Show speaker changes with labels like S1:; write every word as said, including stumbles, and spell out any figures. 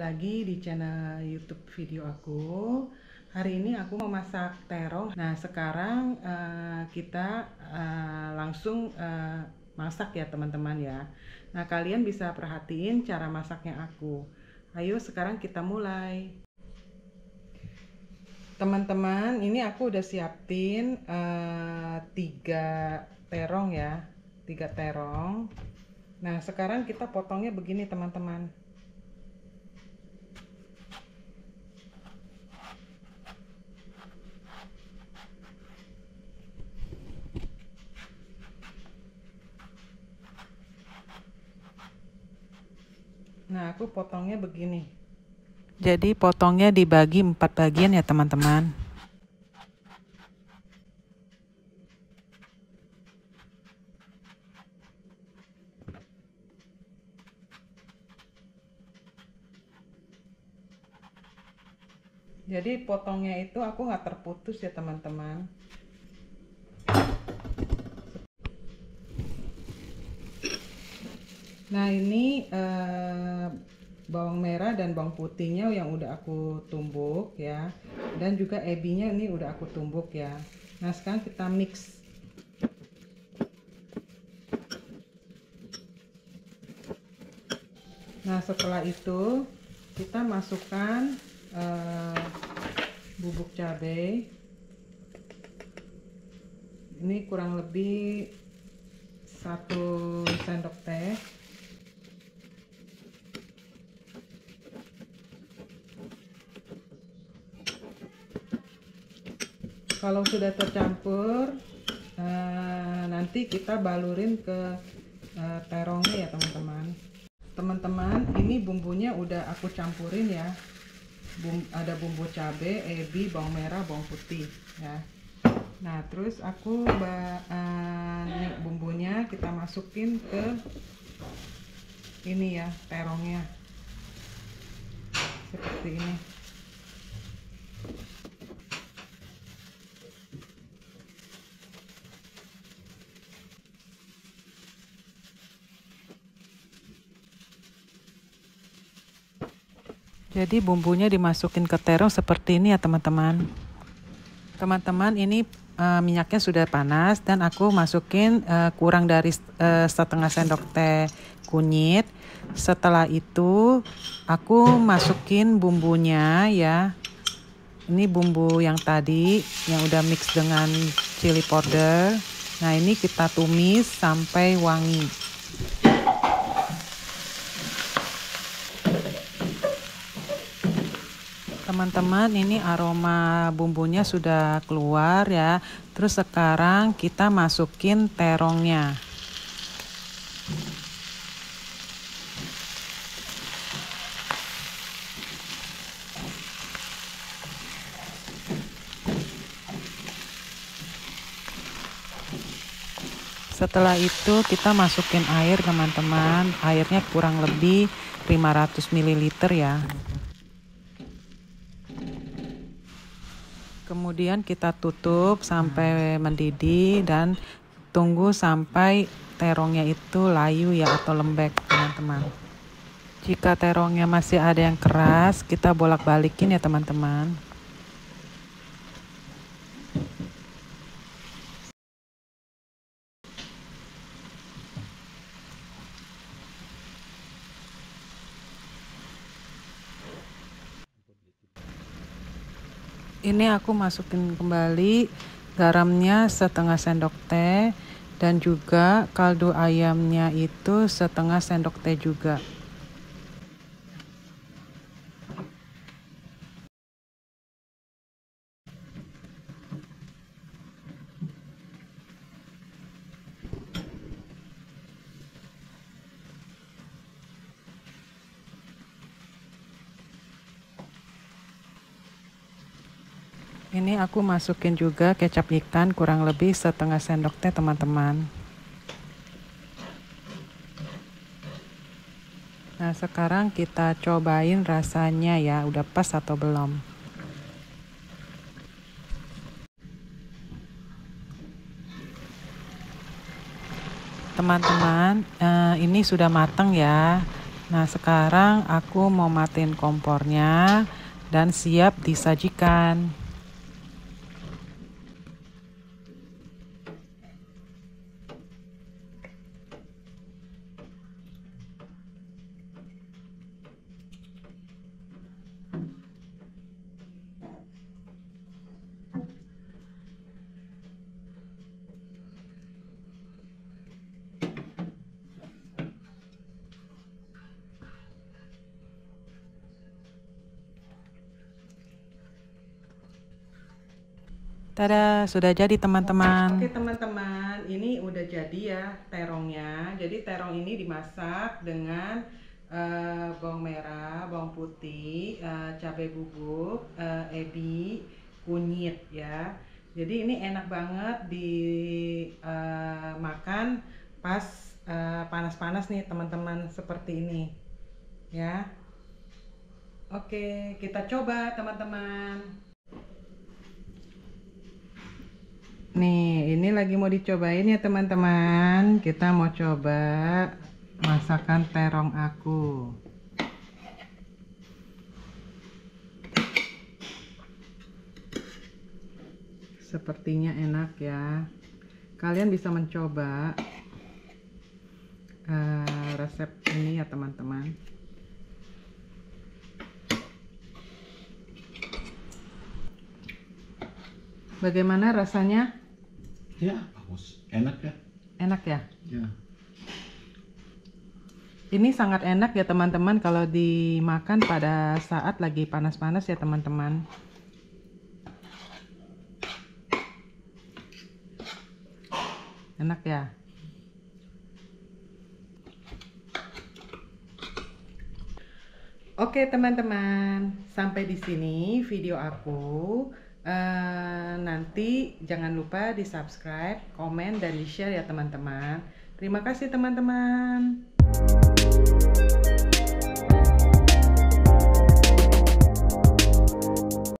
S1: lagi di channel YouTube video aku. Hari ini aku mau masak terong. Nah, sekarang uh, kita uh, langsung uh, masak ya teman-teman ya. Nah, kalian bisa perhatiin cara masaknya aku. Ayo sekarang kita mulai. Teman-teman, ini aku udah siapin uh, tiga terong ya, tiga terong. Nah, sekarang kita potongnya begini teman-teman. Nah, aku potongnya begini. Jadi potongnya dibagi empat bagian ya teman-teman. Jadi potongnya itu aku nggak terputus ya teman-teman. Nah, ini eh, bawang merah dan bawang putihnya yang udah aku tumbuk ya, dan juga ebinya ini udah aku tumbuk ya. Nah, sekarang kita mix. Nah, setelah itu kita masukkan eh, bubuk cabai. Ini kurang lebih satu sendok teh. Kalau sudah tercampur, eh, nanti kita balurin ke eh, terongnya ya teman-teman. Teman-teman, ini bumbunya udah aku campurin ya. Bum, ada bumbu cabai, ebi, bawang merah, bawang putih ya. Nah, terus aku uh, nih bumbunya kita masukin ke ini ya, terongnya. Seperti ini. Jadi bumbunya dimasukin ke terong seperti ini ya teman-teman. Teman-teman, ini uh, minyaknya sudah panas dan aku masukin uh, kurang dari uh, setengah sendok teh kunyit. Setelah itu aku masukin bumbunya ya. Ini bumbu yang tadi yang udah mix dengan chili powder. Nah, ini kita tumis sampai wangi. Teman-teman, ini aroma bumbunya sudah keluar ya. Terus sekarang kita masukin terongnya. Setelah itu kita masukin air teman-teman. Airnya kurang lebih lima ratus mililiter ya. Kemudian kita tutup sampai mendidih dan tunggu sampai terongnya itu layu ya atau lembek teman-teman. Jika terongnya masih ada yang keras, kita bolak-balikin ya teman-teman. Ini aku masukin kembali garamnya setengah sendok teh dan juga kaldu ayamnya itu setengah sendok teh juga. Ini aku masukin juga kecap ikan kurang lebih setengah sendok teh teman-teman. Nah, sekarang kita cobain rasanya ya, udah pas atau belum. Teman-teman, eh, ini sudah matang ya. Nah, sekarang aku mau matiin kompornya dan siap disajikan. Tada, sudah jadi teman-teman. Oke teman-teman, ini udah jadi ya terongnya. Jadi terong ini dimasak dengan uh, bawang merah, bawang putih, uh, cabai bubuk, uh, ebi, kunyit ya. Jadi ini enak banget dimakan uh, pas panas-panas uh, nih teman-teman, seperti ini ya. Oke, kita coba teman-teman. Nih, ini lagi mau dicobain ya teman-teman. Kita mau coba masakan terong aku. Sepertinya enak ya. Kalian bisa mencoba uh, resep ini ya teman-teman. Bagaimana rasanya?
S2: Ya, bagus. Enak ya?
S1: Enak ya?
S2: Ya.
S1: Ini sangat enak ya teman-teman kalau dimakan pada saat lagi panas-panas ya teman-teman. Enak ya? Oke teman-teman, sampai di sini video aku. Uh, nanti jangan lupa di subscribe, komen, dan di share ya teman-teman. Terima kasih teman-teman.